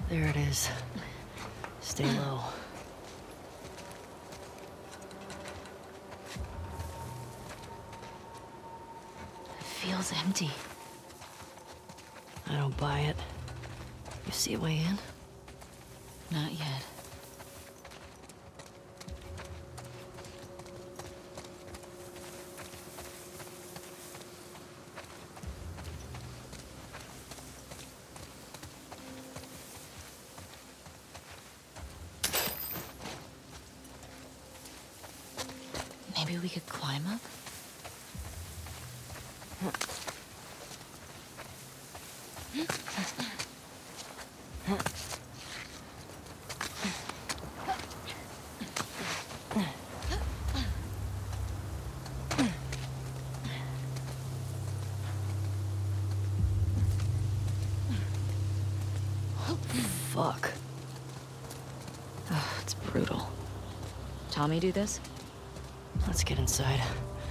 There it is. Stay low. It feels empty. I don't buy it. You see a way in? Not yet. Maybe we could climb up? Fuck. It's brutal. Tommy do this? Let's get inside.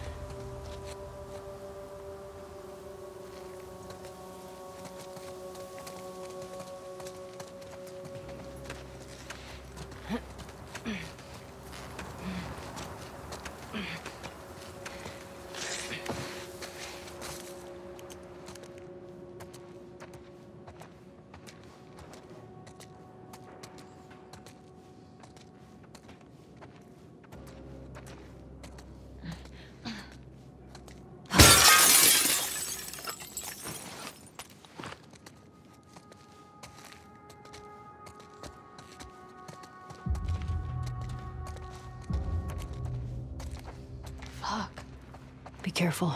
Fuck. Be careful.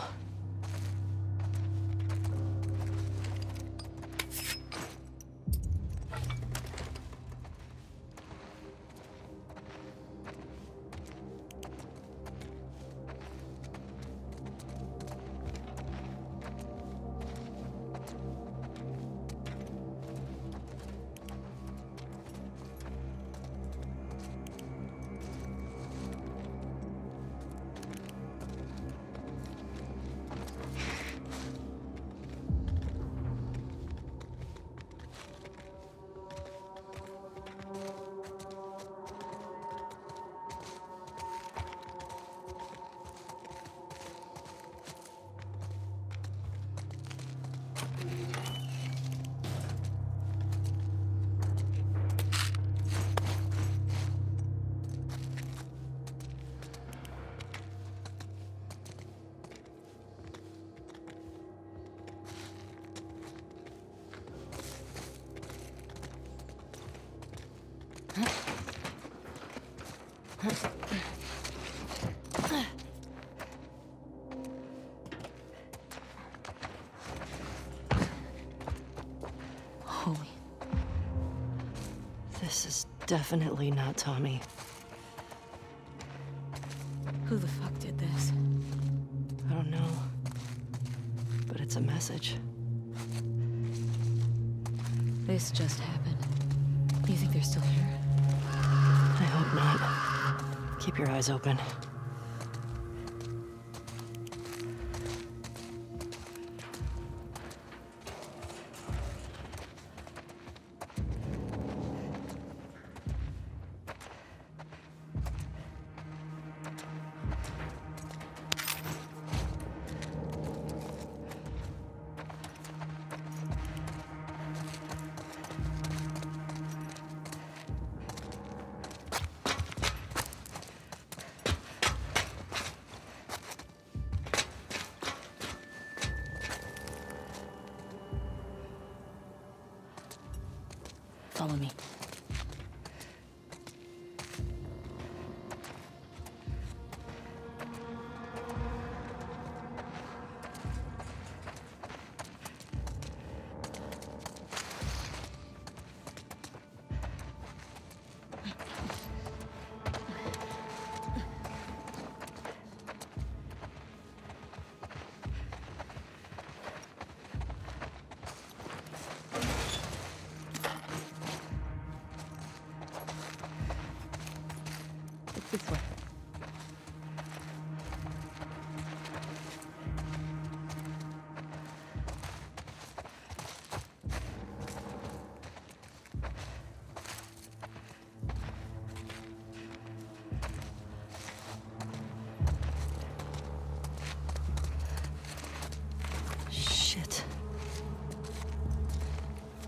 Holy. This is definitely not Tommy. Who the fuck did this? I don't know. But it's a message. This just happened. You think they're still here? I hope not. Keep your eyes open. Follow me. This way.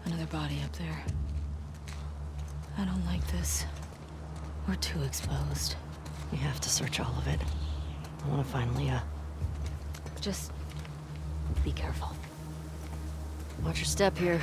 Another body up there. I don't like this. We're too exposed. We have to search all of it. I want to find Leah. Just be careful. Watch your step here.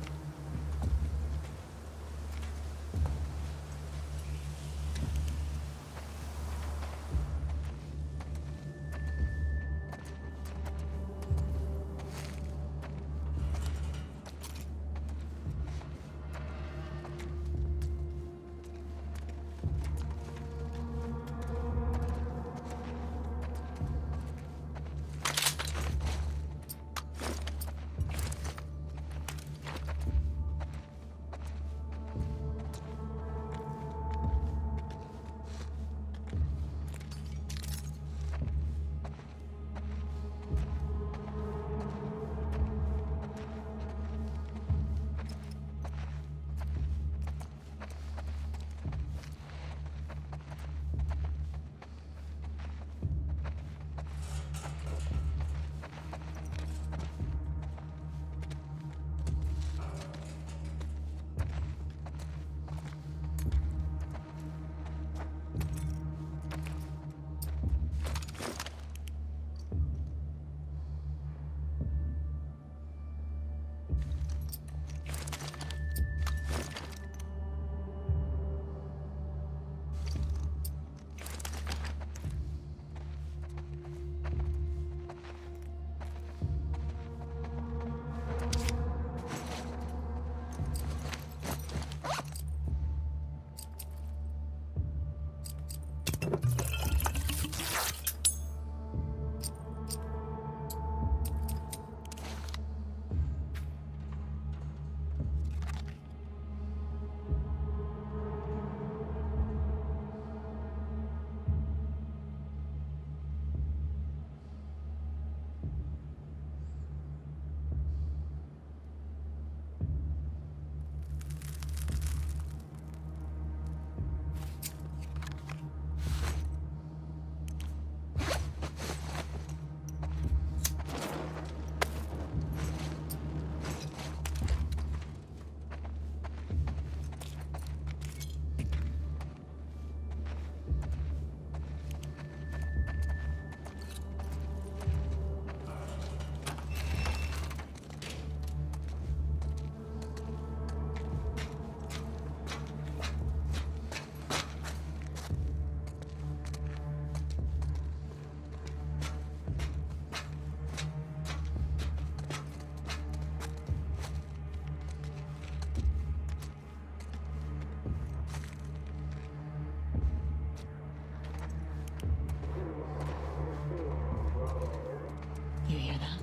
You hear that?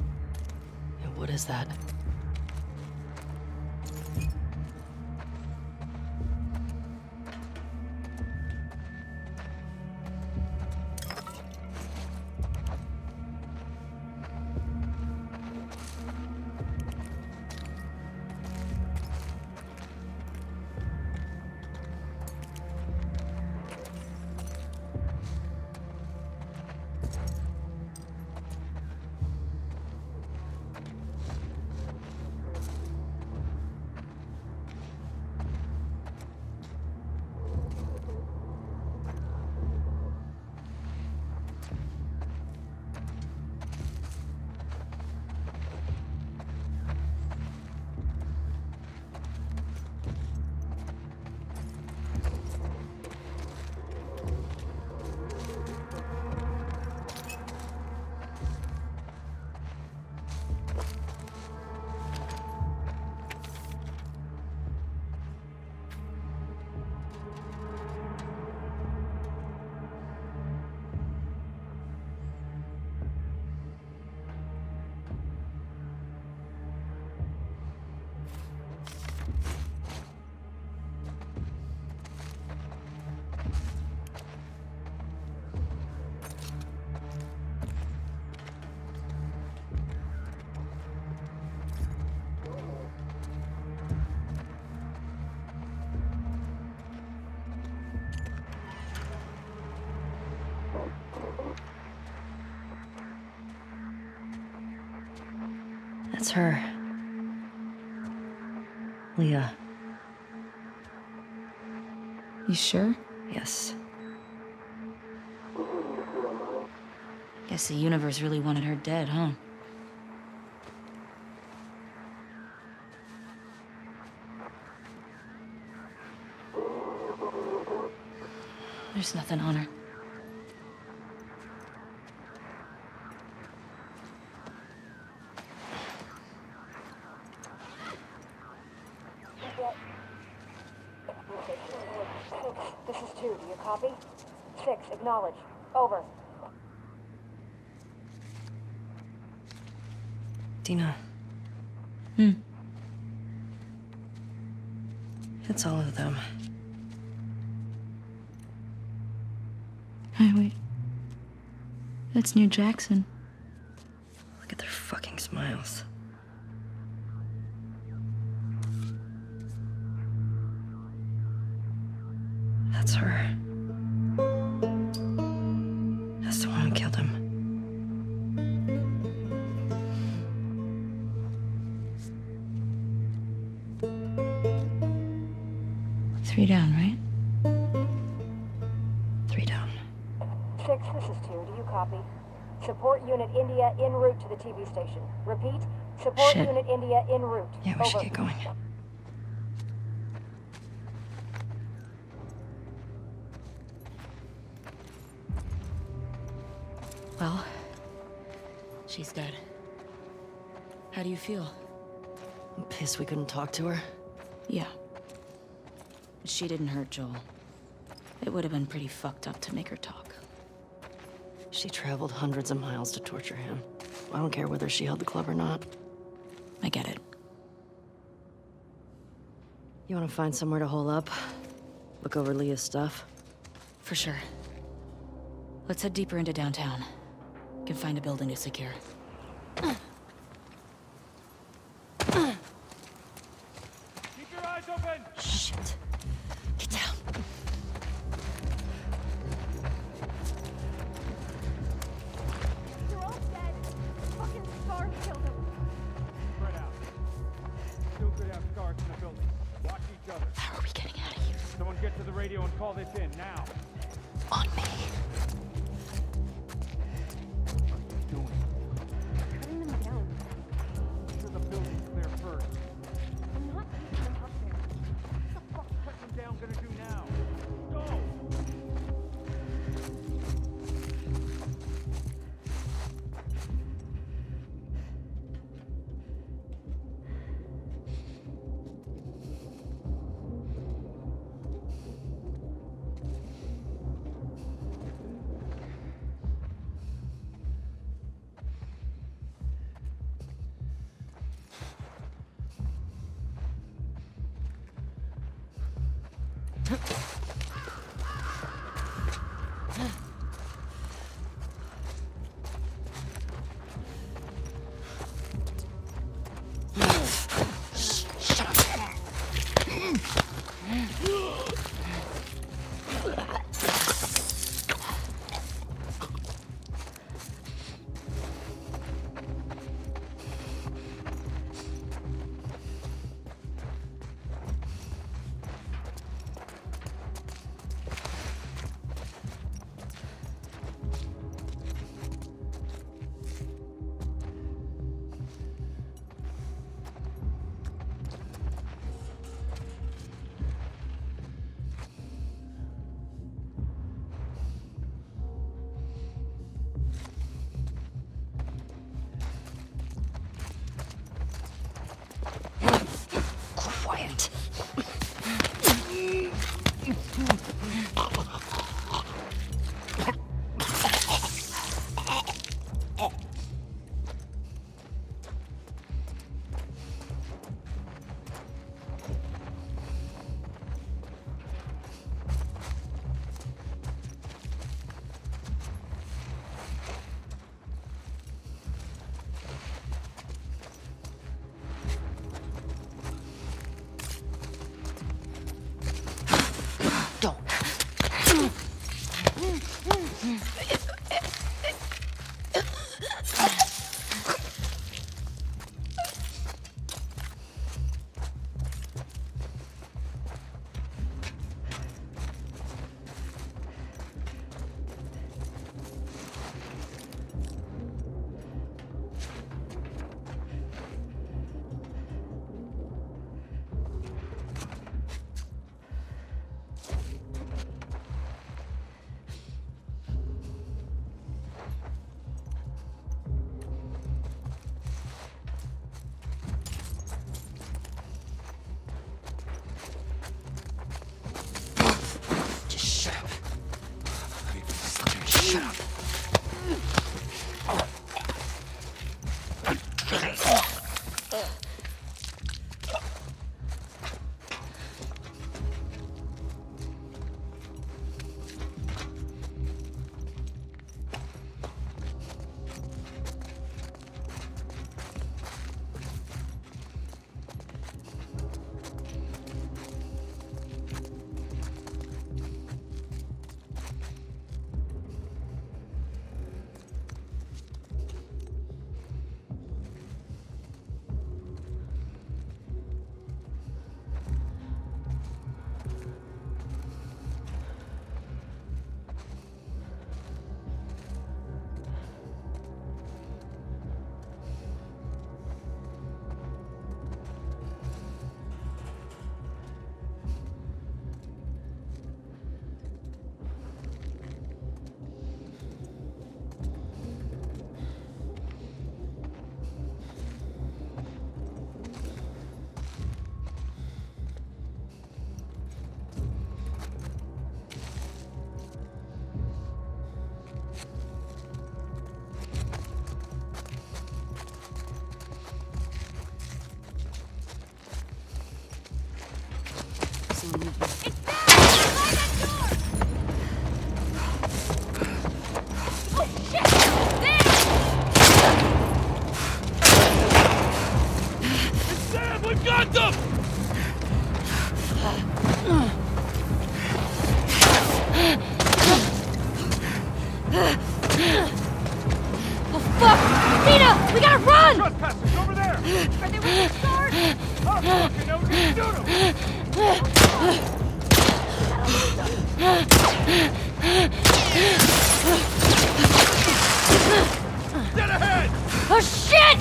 Yeah, what is that? That's her. Leah. You sure? Yes. Guess the universe really wanted her dead, huh? There's nothing on her. This is 2. Do you copy? 6. Acknowledge. Over. Dina. It's all of them. Hey, wait. That's New Jackson. Look at their fucking smiles. That's her. That's the one who killed him. Three down, right? 3 down. 6. This is 2. Do you copy? Support Unit India en route to the TV station. Repeat. Support Shit. Unit India en route. Yeah, we should Over. get going. Well, she's dead. How do you feel? I'm pissed we couldn't talk to her. Yeah. She didn't hurt Joel. It would have been pretty fucked up to make her talk. She traveled hundreds of miles to torture him. I don't care whether she held the club or not. I get it. You want to find somewhere to hole up? Look over Leah's stuff? For sure. Let's head deeper into downtown. Can find a building to secure. Keep your eyes open! Shit. Get down. They're all dead. Fucking Scar killed him. Spread out. Still could have scars in the building. Watch each other. How are we getting out of here? Someone get to the radio and call this in, now. On me. Doing. Cutting them down. Make sure the building's clear first. I'm not keeping them up there. What the fuck's cutting them down gonna do now? Go! Oh, fuck! Nina! We gotta run! Trespassers over there! Are they really start? Oh, fucking no, we can do them! Dead ahead! Oh, shit!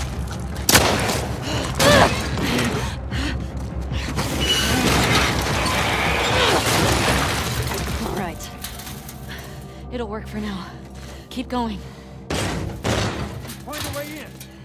All right. It'll work for now. Keep going. Find a way in.